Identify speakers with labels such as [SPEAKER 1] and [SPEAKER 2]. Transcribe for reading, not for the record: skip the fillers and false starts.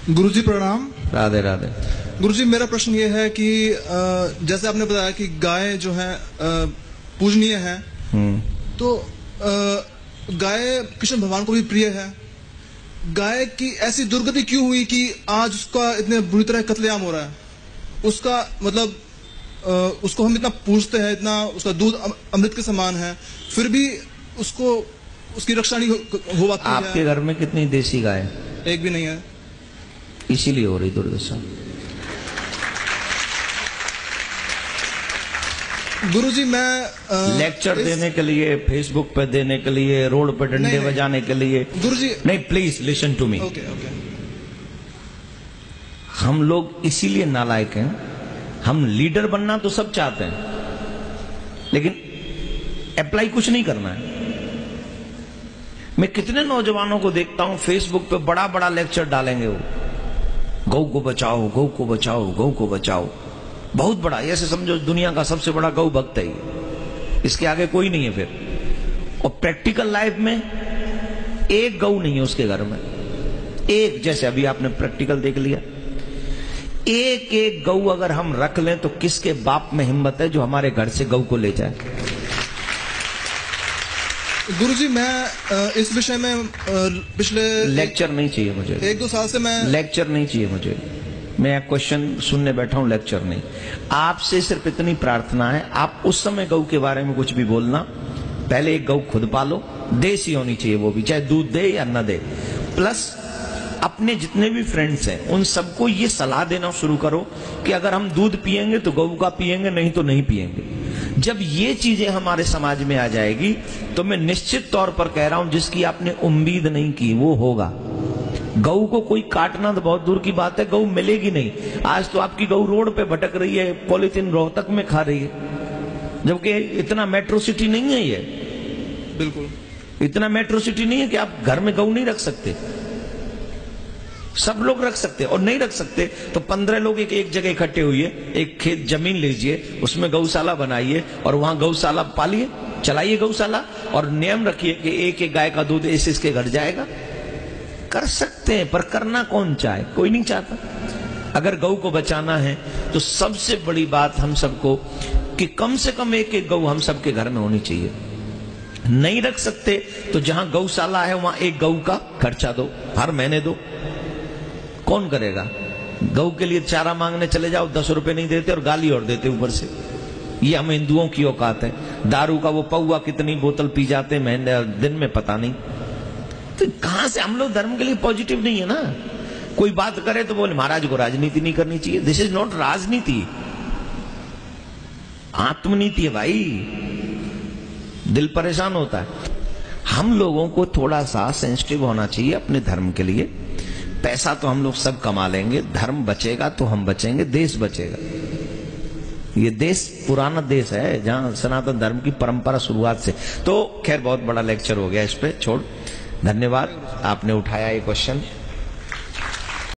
[SPEAKER 1] गुरुजी प्रणाम।
[SPEAKER 2] राधे राधे।
[SPEAKER 1] गुरुजी मेरा प्रश्न ये है कि जैसे आपने बताया कि गाय जो है पूजनीय है, तो गाय कृष्ण भगवान को भी प्रिय है। गाय की ऐसी दुर्गति क्यों हुई कि आज उसका इतने बुरी तरह कत्लेआम हो रहा है? उसका मतलब उसको हम इतना पूजते हैं, इतना उसका दूध अमृत के समान है, फिर भी उसको उसकी रक्षा नहीं हो पाती है।
[SPEAKER 2] आपके घर में कितनी देसी गाय?
[SPEAKER 1] एक भी नहीं है।
[SPEAKER 2] इसीलिए हो रही दुर्दशा।
[SPEAKER 1] गुरुजी मैं
[SPEAKER 2] लेक्चर देने के लिए, फेसबुक पे देने के लिए, रोड पे डंडे बजाने के लिए
[SPEAKER 1] गुरुजी
[SPEAKER 2] नहीं, please listen to me.
[SPEAKER 1] Okay.
[SPEAKER 2] हम लोग इसीलिए नालायक हैं। हम लीडर बनना तो सब चाहते हैं, लेकिन अप्लाई कुछ नहीं करना है। मैं कितने नौजवानों को देखता हूं फेसबुक पे बड़ा बड़ा लेक्चर डालेंगे, वो गौ को बचाओ, गौ को बचाओ, गौ को बचाओ, बहुत बड़ा, ऐसे समझो दुनिया का सबसे बड़ा गौ भक्त है ये, इसके आगे कोई नहीं है फिर। और प्रैक्टिकल लाइफ में एक गौ नहीं है उसके घर में, एक, जैसे अभी आपने प्रैक्टिकल देख लिया, एक एक गौ अगर हम रख लें तो किसके बाप में हिम्मत है जो हमारे घर से गौ को ले जाए?
[SPEAKER 1] गुरुजी मैं इस विषय में पिछले
[SPEAKER 2] लेक्चर नहीं चाहिए मुझे,
[SPEAKER 1] 1-2 साल से मैं
[SPEAKER 2] लेक्चर नहीं चाहिए मुझे। मैं क्वेश्चन सुनने बैठा हूं, लेक्चर नहीं। आपसे सिर्फ इतनी प्रार्थना है, आप उस समय गौ के बारे में कुछ भी बोलना, पहले एक गौ खुद पालो, देसी होनी चाहिए वो भी, चाहे दूध दे या न दे। प्लस अपने जितने भी फ्रेंड्स हैं उन सबको ये सलाह देना शुरू करो कि अगर हम दूध पिएंगे तो गौ का पिएंगे, नहीं तो नहीं पिएंगे। जब ये चीजें हमारे समाज में आ जाएगी तो मैं निश्चित तौर पर कह रहा हूं, जिसकी आपने उम्मीद नहीं की वो होगा। गऊ को कोई काटना तो बहुत दूर की बात है, गऊ मिलेगी नहीं। आज तो आपकी गऊ रोड पे भटक रही है, पॉलिथीन रोहतक में खा रही है, जबकि इतना मेट्रो सिटी नहीं है ये।
[SPEAKER 1] बिल्कुल
[SPEAKER 2] इतना मेट्रो सिटी नहीं है कि आप घर में गऊ नहीं रख सकते। सब लोग रख सकते, और नहीं रख सकते तो 15 लोग एक जगह इकट्ठे हुए, एक खेत जमीन लीजिए, उसमें गौशाला बनाइए और वहां गौशाला पालिए, चलाइए गौशाला, और नियम रखिए कि एक एक गाय का दूध इसके घर जाएगा। कर सकते हैं, पर करना कौन चाहे? कोई नहीं चाहता। अगर गौ को बचाना है तो सबसे बड़ी बात हम सबको कि कम से कम एक एक गौ हम सबके घर में होनी चाहिए। नहीं रख सकते तो जहां गौशाला है वहां एक गौ का खर्चा दो, हर महीने दो। कौन करेगा? गौ के लिए चारा मांगने चले जाओ, 10 रुपए नहीं देते और गाली और देते ऊपर से। ये हम हिंदुओं की औकात है। दारू का वो पौवा कितनी बोतल पी जाते महीने दिन में पता नहीं। तो कहां से? हम लोग धर्म के लिए पॉजिटिव नहीं है ना। कोई बात करे तो बोले महाराज को राजनीति नहीं करनी चाहिए। दिस इज नॉट राजनीति, आत्मनीति है भाई। दिल परेशान होता है। हम लोगों को थोड़ा सा सेंसिटिव होना चाहिए अपने धर्म के लिए। पैसा तो हम लोग सब कमा लेंगे, धर्म बचेगा तो हम बचेंगे, देश बचेगा। ये देश पुराना देश है जहां सनातन धर्म की परंपरा शुरुआत से। तो खैर बहुत बड़ा लेक्चर हो गया, इस पे छोड़। धन्यवाद, आपने उठाया ये क्वेश्चन।